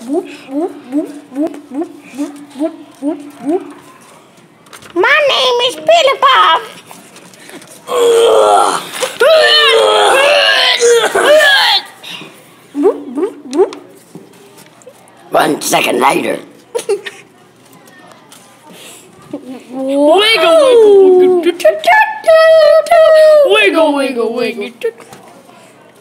My name is Billy Bob. 1 second later. Wiggle, wiggle, wiggle, wiggle, wiggle, wiggle, wiggle.